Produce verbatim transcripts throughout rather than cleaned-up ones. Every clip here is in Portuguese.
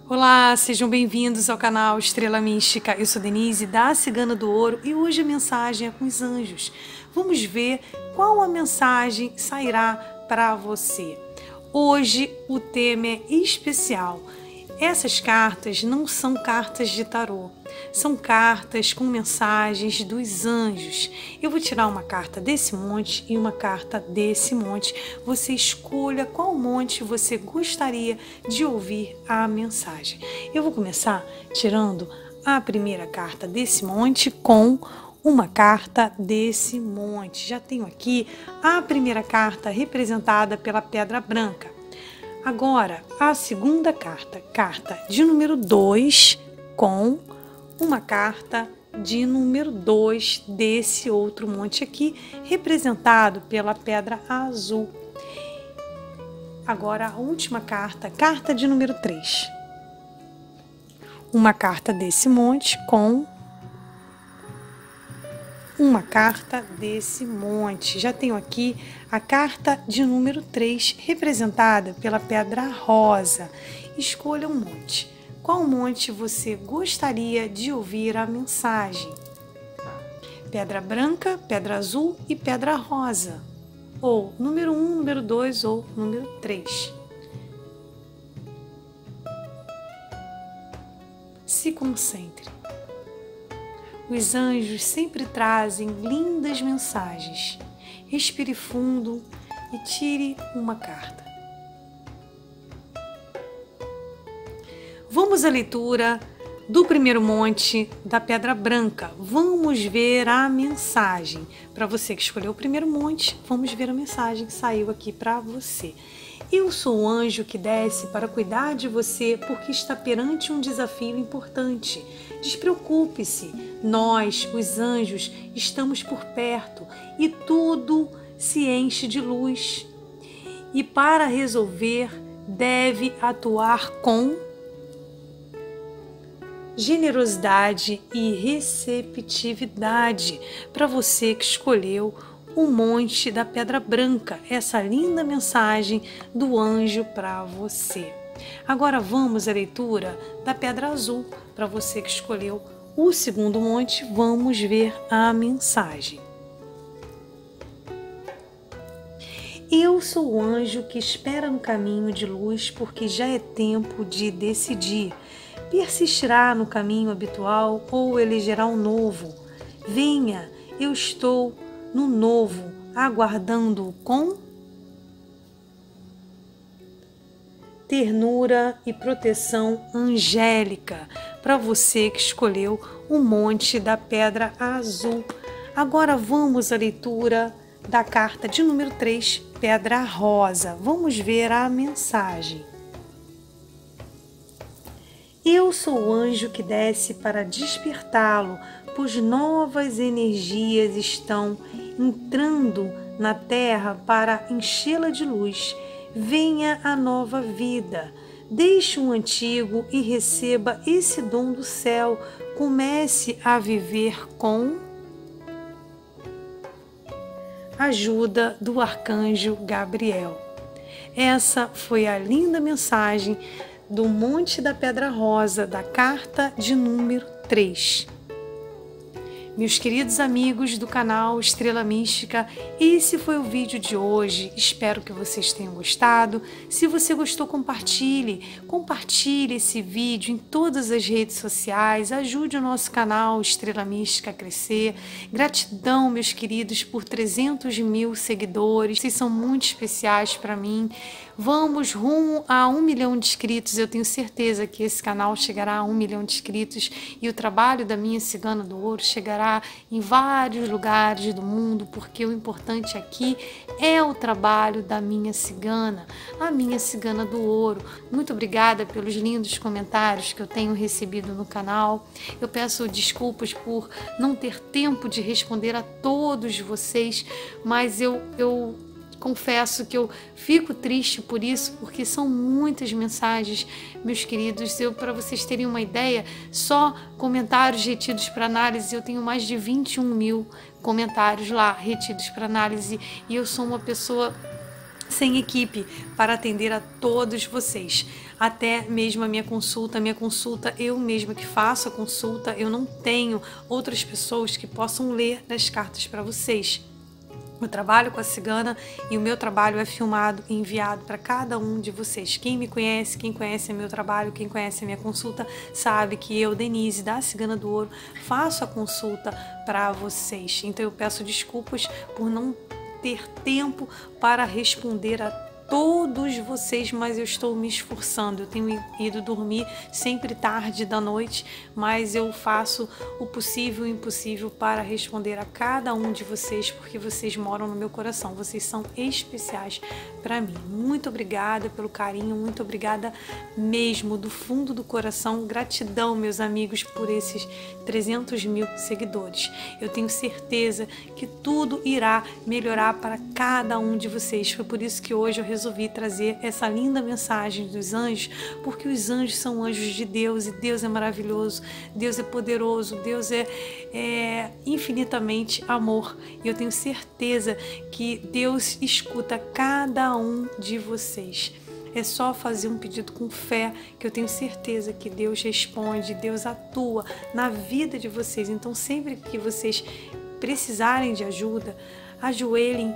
Olá, sejam bem-vindos ao canal Estrela Mística. Eu sou Denise, da Cigana do Ouro, e hoje a mensagem é com os anjos. Vamos ver qual a mensagem sairá para você. Hoje o tema é especial. Essas cartas não são cartas de tarô, são cartas com mensagens dos anjos. Eu vou tirar uma carta desse monte e uma carta desse monte. Você escolha qual monte você gostaria de ouvir a mensagem. Eu vou começar tirando a primeira carta desse monte com uma carta desse monte. Já tenho aqui a primeira carta representada pela pedra branca. Agora, a segunda carta, carta de número dois, com uma carta de número dois desse outro monte aqui, representado pela pedra azul. Agora, a última carta, carta de número três. Uma carta desse monte com uma carta desse monte. Já tenho aqui a carta de número três, representada pela pedra rosa. Escolha um monte. Qual monte você gostaria de ouvir a mensagem? Pedra branca, pedra azul e pedra rosa. Ou número um, número dois ou número três. Se concentre. Os anjos sempre trazem lindas mensagens. Respire fundo e tire uma carta. Vamos à leitura do primeiro monte da pedra branca. Vamos ver a mensagem. Para você que escolheu o primeiro monte, vamos ver a mensagem que saiu aqui para você. Eu sou o anjo que desce para cuidar de você porque está perante um desafio importante. Despreocupe-se, nós, os anjos, estamos por perto e tudo se enche de luz. E para resolver, deve atuar com generosidade e receptividade. Para você que escolheu o monte da pedra branca, essa linda mensagem do anjo para você. Agora vamos à leitura da pedra azul. Para você que escolheu o segundo monte, vamos ver a mensagem. Eu sou o anjo que espera no caminho de luz porque já é tempo de decidir. Persistirá no caminho habitual ou elegerá um novo? Venha, eu estou no novo, aguardando com ternura e proteção angélica. Para você que escolheu o monte da pedra azul. Agora vamos à leitura da carta de número três, pedra rosa. Vamos ver a mensagem. Eu sou o anjo que desce para despertá-lo, pois novas energias estão entrando na terra para enchê-la de luz. Venha a nova vida. Deixe o antigo e receba esse dom do céu. Comece a viver com a ajuda do arcanjo Gabriel. Essa foi a linda mensagem do Monte da Pedra Rosa, da carta de número três. Meus queridos amigos do canal Estrela Mística, esse foi o vídeo de hoje. Espero que vocês tenham gostado. Se você gostou, compartilhe. Compartilhe esse vídeo em todas as redes sociais. Ajude o nosso canal Estrela Mística a crescer. Gratidão, meus queridos, por trezentos mil seguidores. Vocês são muito especiais para mim. Vamos rumo a um milhão de inscritos. Eu tenho certeza que esse canal chegará a um milhão de inscritos e o trabalho da minha Cigana do Ouro chegará em vários lugares do mundo, porque o importante aqui é o trabalho da minha cigana, a minha Cigana do Ouro. Muito obrigada pelos lindos comentários que eu tenho recebido no canal. Eu peço desculpas por não ter tempo de responder a todos vocês, mas eu... eu confesso que eu fico triste por isso, porque são muitas mensagens, meus queridos. Eu, para vocês terem uma ideia, só comentários retidos para análise, eu tenho mais de vinte e um mil comentários lá retidos para análise, e eu sou uma pessoa sem equipe para atender a todos vocês. Até mesmo a minha consulta, a minha consulta eu mesma que faço a consulta, eu não tenho outras pessoas que possam ler as cartas para vocês. Eu trabalho com a cigana e o meu trabalho é filmado e enviado para cada um de vocês. Quem me conhece, quem conhece o meu trabalho, quem conhece a minha consulta, sabe que eu, Denise, da Cigana do Ouro, faço a consulta para vocês. Então eu peço desculpas por não ter tempo para responder a todos vocês, mas eu estou me esforçando. Eu tenho ido dormir sempre tarde da noite, mas eu faço o possível e o impossível para responder a cada um de vocês, porque vocês moram no meu coração, vocês são especiais para mim. Muito obrigada pelo carinho, muito obrigada mesmo, do fundo do coração. Gratidão, meus amigos, por esses trezentos mil seguidores. Eu tenho certeza que tudo irá melhorar para cada um de vocês. Foi por isso que hoje eu resolvi resolvi trazer essa linda mensagem dos anjos, porque os anjos são anjos de Deus e Deus é maravilhoso, Deus é poderoso, Deus é, é infinitamente amor. E eu tenho certeza que Deus escuta cada um de vocês. É só fazer um pedido com fé, que eu tenho certeza que Deus responde, Deus atua na vida de vocês. Então, sempre que vocês precisarem de ajuda, ajoelhem,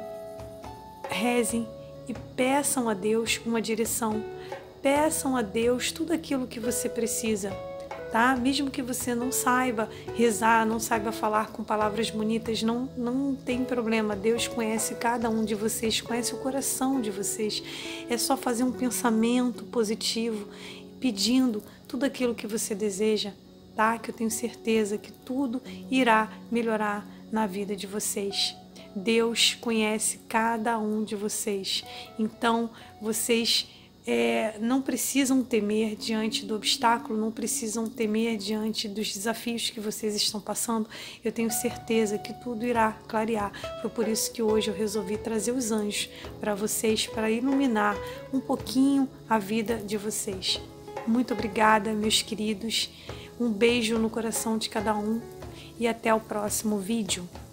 rezem e peçam a Deus uma direção. Peçam a Deus tudo aquilo que você precisa, tá? Mesmo que você não saiba rezar, não saiba falar com palavras bonitas, não, não tem problema. Deus conhece cada um de vocês, conhece o coração de vocês. É só fazer um pensamento positivo, pedindo tudo aquilo que você deseja, tá? Que eu tenho certeza que tudo irá melhorar na vida de vocês. Deus conhece cada um de vocês, então vocês é, não precisam temer diante do obstáculo, não precisam temer diante dos desafios que vocês estão passando. Eu tenho certeza que tudo irá clarear. Foi por isso que hoje eu resolvi trazer os anjos para vocês, para iluminar um pouquinho a vida de vocês. Muito obrigada, meus queridos, um beijo no coração de cada um e até o próximo vídeo.